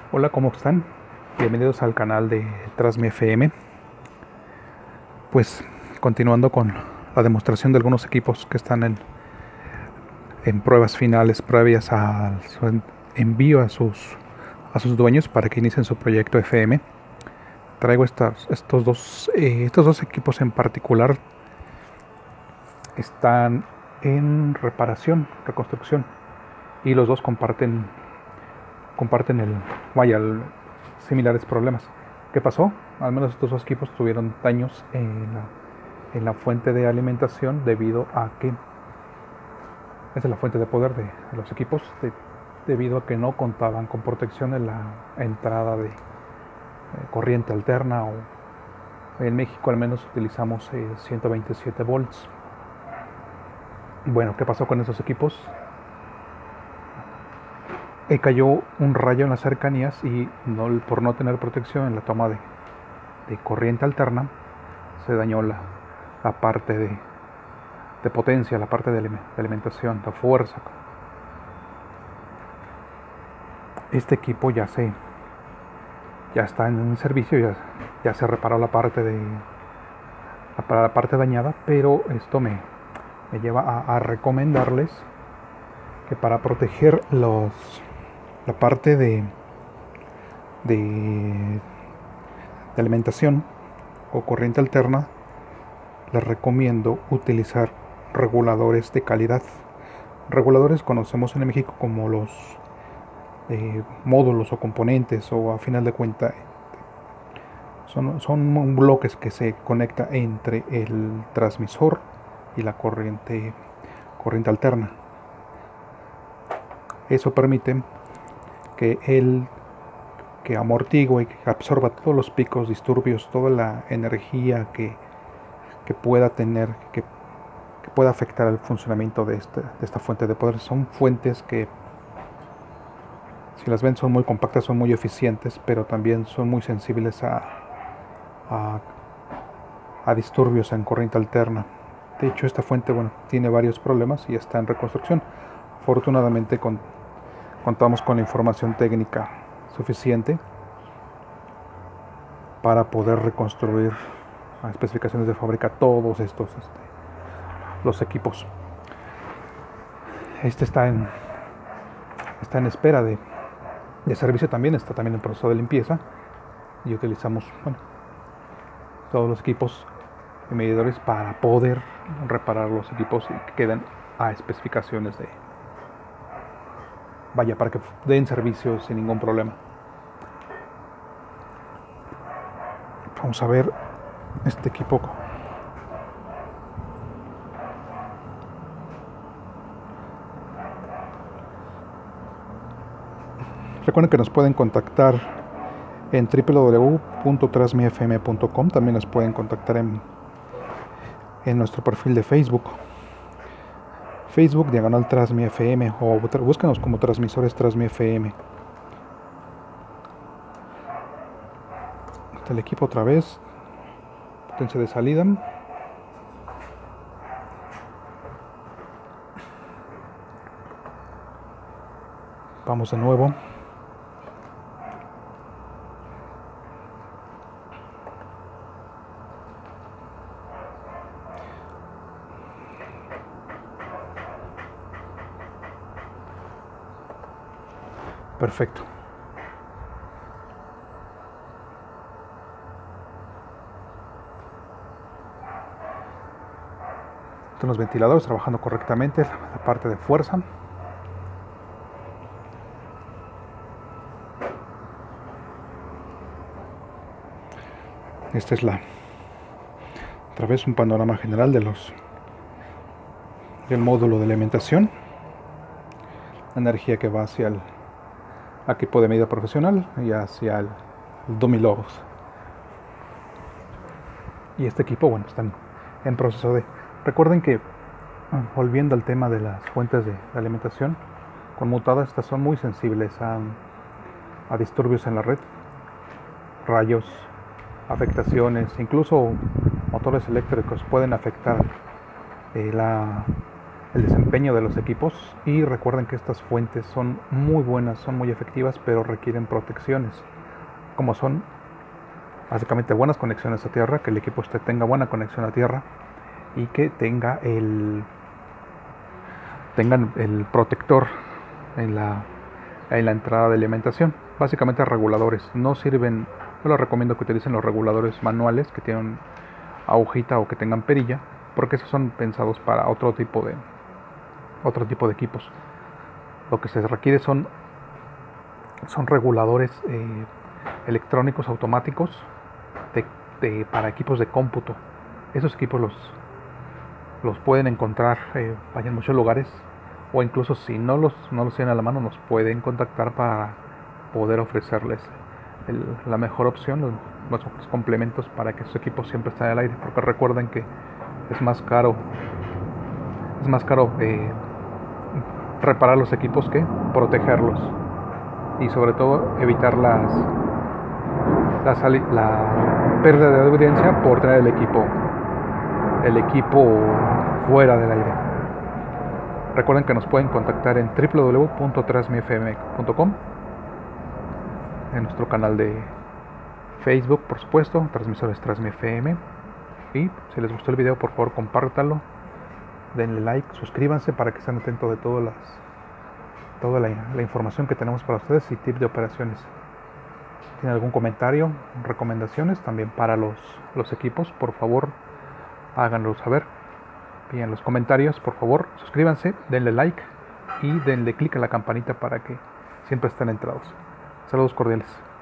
Hola, ¿cómo están? Bienvenidos al canal de Trasmi FM. Pues continuando con la demostración de algunos equipos que están en pruebas finales previas a su envío a sus dueños para que inicien su proyecto FM. Traigo estos dos equipos en particular. Están en reconstrucción, y los dos comparten similares problemas. ¿Qué pasó? Al menos estos dos equipos tuvieron daños en la fuente de alimentación, debido a que esa es la fuente de poder de los equipos, debido a que no contaban con protección en la entrada de corriente alterna, o en México al menos utilizamos 127 volts. Bueno, ¿qué pasó con esos equipos? Cayó un rayo en las cercanías y por no tener protección en la toma de corriente alterna, se dañó la parte de potencia, la parte de alimentación, la fuerza. Este equipo ya está en servicio, ya se reparó la parte dañada, pero esto me lleva a recomendarles que para proteger la parte de alimentación o corriente alterna, les recomiendo utilizar reguladores de calidad. Reguladores conocemos en México como los módulos o componentes, o a final de cuentas son bloques que se conecta entre el transmisor y la corriente alterna. Eso permite que amortigue y que absorba todos los picos, disturbios, toda la energía que pueda tener, que pueda afectar el funcionamiento de esta fuente de poder. Son fuentes que, si las ven, son muy compactas, son muy eficientes, pero también son muy sensibles a disturbios en corriente alterna. De hecho, esta fuente tiene varios problemas y está en reconstrucción. Afortunadamente contamos con la información técnica suficiente para poder reconstruir a especificaciones de fábrica todos estos los equipos. Este está en espera de servicio también, está también en proceso de limpieza, y utilizamos todos los equipos y medidores para poder reparar los equipos y que queden a especificaciones para que den servicio sin ningún problema. Vamos a ver este equipo. Recuerden que nos pueden contactar en www.trasmifm.com. También nos pueden contactar en nuestro perfil de Facebook, /Trasmi FM, o búscanos como Transmisores Trasmi FM. El equipo otra vez, potencia de salida. Vamos de nuevo. Perfecto. Están los ventiladores trabajando correctamente, la parte de fuerza. Esta es otra vez un panorama general del módulo de alimentación. La energía que va hacia el equipo de medida profesional y hacia el dummy logs. Y este equipo, está en proceso de... Recuerden que, volviendo al tema de las fuentes de alimentación conmutadas, estas son muy sensibles a disturbios en la red, rayos, afectaciones, incluso motores eléctricos pueden afectar el el desempeño de los equipos. Y recuerden que estas fuentes son muy buenas, son muy efectivas, pero requieren protecciones, como son básicamente buenas conexiones a tierra, que el equipo tenga buena conexión a tierra y que tengan el protector en la entrada de alimentación. Básicamente reguladores. No sirven, yo les recomiendo que utilicen los reguladores manuales que tienen agujita o que tengan perilla, porque esos son pensados para otro tipo de equipos. Lo que se requiere son reguladores electrónicos automáticos para equipos de cómputo. Esos equipos los pueden encontrar en muchos lugares, o incluso si no los tienen a la mano, nos pueden contactar para poder ofrecerles la mejor opción, los complementos para que sus equipos siempre estén al aire, porque recuerden que es más caro reparar los equipos que protegerlos, y sobre todo evitar la pérdida de audiencia por tener el equipo fuera del aire. Recuerden que nos pueden contactar en www.transmifm.com, en nuestro canal de Facebook, por supuesto, Transmisores Transmifm. Y si les gustó el video, por favor compártanlo, denle like, suscríbanse para que estén atentos de toda la información que tenemos para ustedes y tips de operaciones. Si tienen algún comentario, recomendaciones también para los equipos, por favor háganlo saber. Y en los comentarios, por favor, suscríbanse, denle like y denle click a la campanita para que siempre estén enterados. Saludos cordiales.